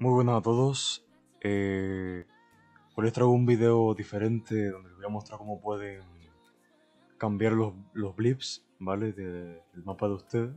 Muy buenas a todos. Hoy les traigo un video diferente donde les voy a mostrar cómo pueden cambiar los blips, ¿vale? Del mapa de ustedes.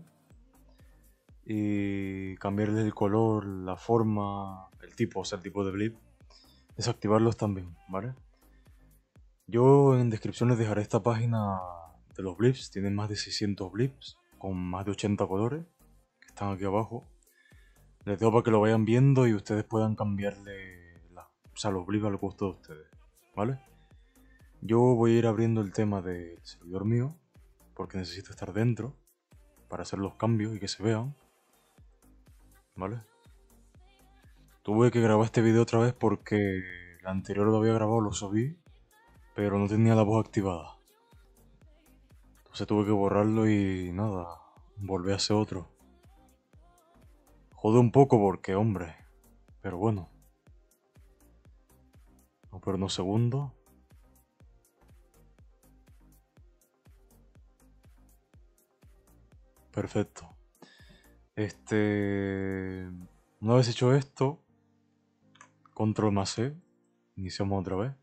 Y cambiarles el color, la forma, el tipo, o sea, el tipo de blip. Desactivarlos también, ¿vale? Yo en descripción les dejaré esta página de los blips. Tienen más de 600 blips con más de 80 colores que están aquí abajo. Les dejo para que lo vayan viendo y ustedes puedan cambiarle o sea, los blips al gusto de ustedes, ¿vale? Yo voy a ir abriendo el tema del servidor mío porque necesito estar dentro para hacer los cambios y que se vean, ¿vale? Tuve que grabar este video otra vez porque el anterior lo había grabado, lo subí, pero no tenía la voz activada. Entonces tuve que borrarlo y nada, volví a hacer otro. Jode un poco porque, hombre, pero bueno. Vamos por unos segundos. Perfecto. Una vez hecho esto, control más C, iniciamos otra vez.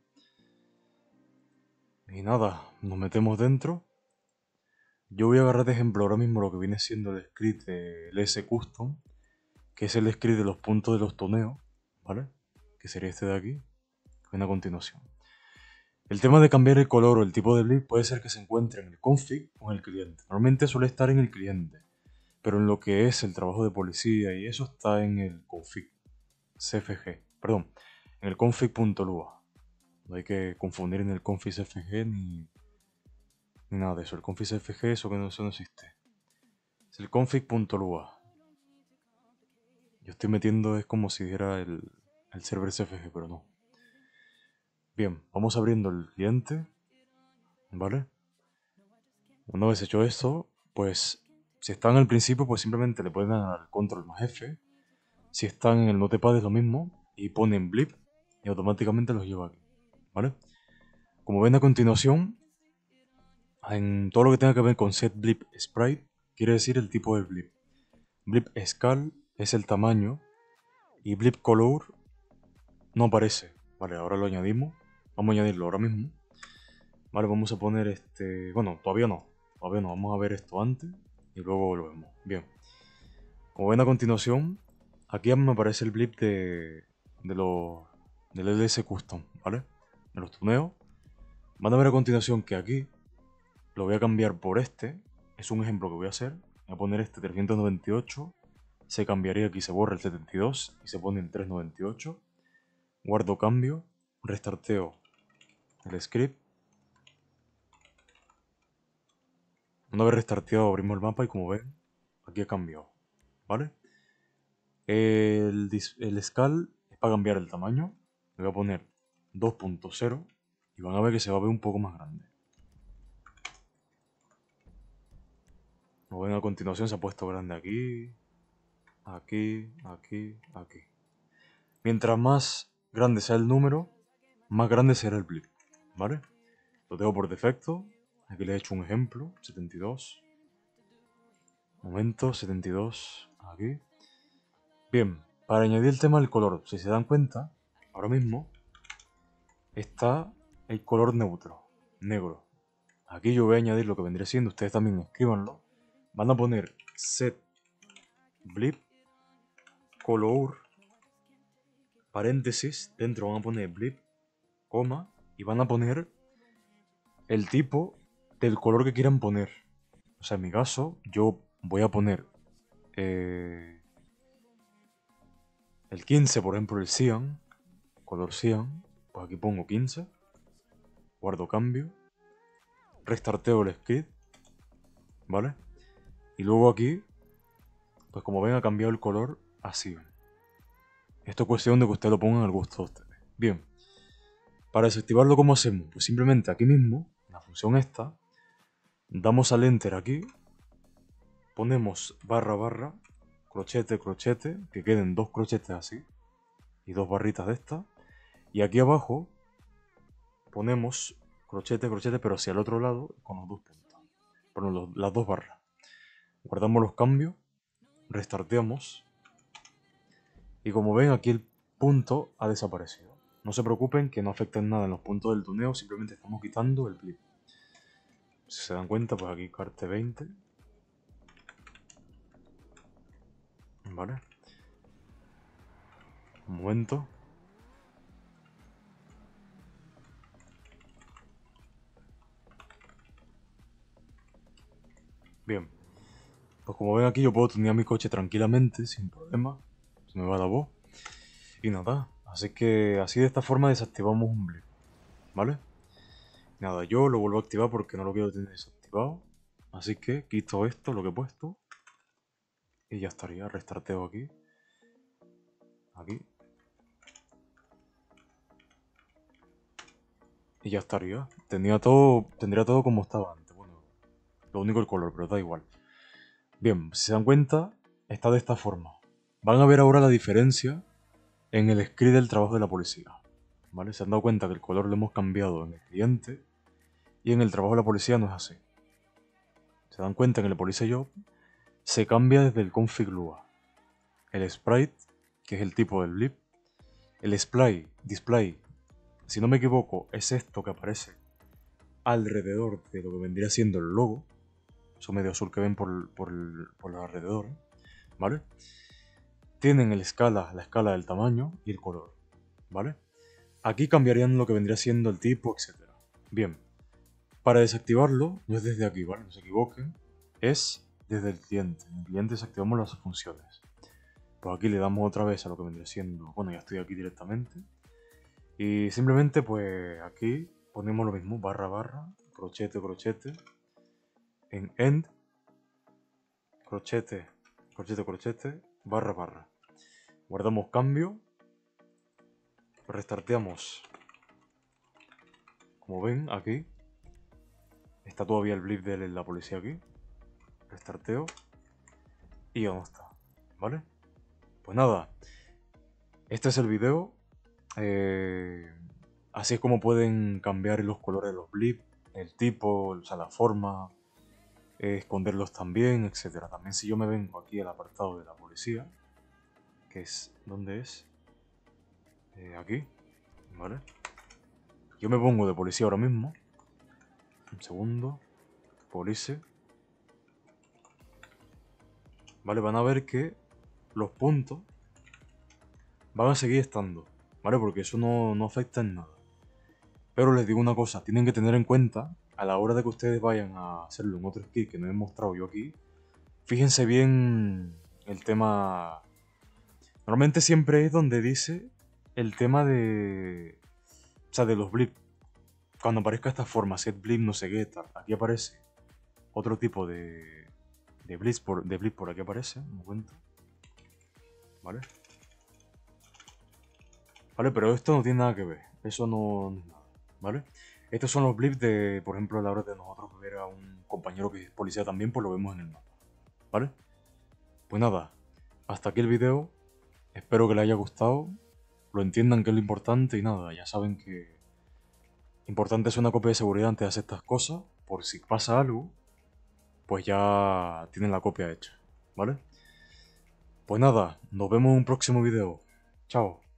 Y nada, nos metemos dentro. Yo voy a agarrar de ejemplo ahora mismo lo que viene siendo el script del S Custom, que es el script de los puntos de los toneos, ¿vale? Que sería este de aquí, que viene a continuación. El tema de cambiar el color o el tipo de blip puede ser que se encuentre en el config o en el cliente. Normalmente suele estar en el cliente, pero en lo que es el trabajo de policía y eso está en el config CFG, perdón, en el config.lua. No hay que confundir en el config CFG ni nada de eso. El config CFG, eso no existe. Es el config.lua. Yo estoy metiendo, es como si dijera el server CFG, pero no. Bien, vamos abriendo el cliente, ¿vale? Una vez hecho esto, pues si están al principio, pues simplemente le pueden dar al control más F. Si están en el notepad es lo mismo y ponen blip y automáticamente los lleva aquí, ¿vale? Como ven a continuación, en todo lo que tenga que ver con set blip sprite, quiere decir el tipo de blip. Blip scale es el tamaño y blip color no aparece. Vale, ahora lo añadimos. Vamos a añadirlo ahora mismo. Vale, vamos a poner bueno, todavía no. Todavía no. Vamos a ver esto antes y luego volvemos. Bien. Como ven a continuación, aquí me aparece el blip del LS Custom, ¿vale? De los tuneos. Van a ver a continuación que aquí lo voy a cambiar por este. Es un ejemplo que voy a hacer. Voy a poner este 398. Se cambiaría aquí, se borra el 72 y se pone en 398. Guardo cambio. Restarteo el script. Una vez restarteado abrimos el mapa y como ven, aquí ha cambiado, ¿vale? El scale es para cambiar el tamaño. Le voy a poner 2.0 y van a ver que se va a ver un poco más grande. Como ven a continuación se ha puesto grande aquí, aquí, aquí, aquí. Mientras más grande sea el número, más grande será el blip, ¿vale? Lo tengo por defecto. Aquí les he hecho un ejemplo, 72. Momento, 72, aquí. Bien, para añadir el tema del color, si se dan cuenta, ahora mismo está el color neutro, negro. Aquí yo voy a añadir lo que vendría siendo, ustedes también escríbanlo. Van a poner set blip color, paréntesis, dentro van a poner blip, coma, y van a poner el tipo del color que quieran poner. O sea, en mi caso, yo voy a poner el 15, por ejemplo, el cyan, color cyan, pues aquí pongo 15, guardo cambio, restarteo el script, ¿vale? Y luego aquí, pues como ven ha cambiado el color así. Esto es cuestión de que ustedes lo pongan al gusto de ustedes. Bien, para desactivarlo, ¿cómo hacemos? Pues simplemente aquí mismo, en la función esta, damos al enter aquí, ponemos barra barra, crochete, crochete, que queden dos crochetes así, y dos barritas de estas, y aquí abajo ponemos crochete, crochete, pero hacia el otro lado, con los dos puntos, perdón, las dos barras. Guardamos los cambios, restarteamos, Y como ven, aquí el punto ha desaparecido. No se preocupen que no afecta en nada en los puntos del tuneo, simplemente estamos quitando el blip. Si se dan cuenta, pues aquí carte 20. Vale. Un momento. Bien. Pues como ven aquí yo puedo tunear mi coche tranquilamente, sin problema. Se me va la voz. Y nada. Así que así de esta forma desactivamos un blip. ¿Vale? Nada, yo lo vuelvo a activar porque no lo quiero tener desactivado. Así que quito esto, lo que he puesto. Y ya estaría. Restarteo aquí. Aquí. Y ya estaría. Tendría todo como estaba antes. Bueno, lo único el color, pero da igual. Bien, si se dan cuenta, está de esta forma. Van a ver ahora la diferencia en el script del trabajo de la policía. ¿Vale? Se han dado cuenta que el color lo hemos cambiado en el cliente y en el trabajo de la policía no es así. Se dan cuenta que en el Police Job se cambia desde el config Lua. El sprite, que es el tipo del blip. El display, si no me equivoco, es esto que aparece alrededor de lo que vendría siendo el logo. Eso medio azul que ven por los alrededores. ¿Vale? Tienen la escala del tamaño y el color. ¿Vale? Aquí cambiarían lo que vendría siendo el tipo, etc. Bien. Para desactivarlo, no es desde aquí, ¿vale? No se equivoquen. Es desde el cliente. En el cliente desactivamos las funciones. Pues aquí le damos otra vez a lo que vendría siendo... Bueno, ya estoy aquí directamente. Y simplemente, pues aquí ponemos lo mismo. Barra, barra, crochete, crochete. En end, crochete, crochete, crochete, barra, barra. Guardamos cambio. Restarteamos. Como ven, aquí. Está todavía el blip de la policía aquí. Restarteo. Y ya no está. ¿Vale? Pues nada. Este es el video. Así es como pueden cambiar los colores de los blips. El tipo, o sea, la forma. Esconderlos también, etcétera. También si yo me vengo aquí al apartado de la policía. Que es... ¿Dónde es? Aquí. ¿Vale? Yo me pongo de policía ahora mismo. Un segundo. Police. Vale, van a ver que los puntos van a seguir estando. ¿Vale? Porque eso no afecta en nada. Pero les digo una cosa, tienen que tener en cuenta, a la hora de que ustedes vayan a hacerlo en otro skill que no he mostrado yo aquí, fíjense bien el tema... Normalmente siempre es donde dice el tema de... O sea, de los blips. Cuando aparezca esta forma, set blip no sé qué tal, aquí aparece otro tipo de blip por aquí aparece, un momento. ¿Vale? Vale, pero esto no tiene nada que ver, eso no es nada, ¿vale? Estos son los blips de, por ejemplo, a la hora de nosotros ver a un compañero que es policía también, pues lo vemos en el mapa, ¿vale? Pues nada, hasta aquí el video, espero que les haya gustado, lo entiendan que es lo importante y nada, ya saben que importante es una copia de seguridad antes de hacer estas cosas, por si pasa algo, pues ya tienen la copia hecha, ¿vale? Pues nada, nos vemos en un próximo video, chao.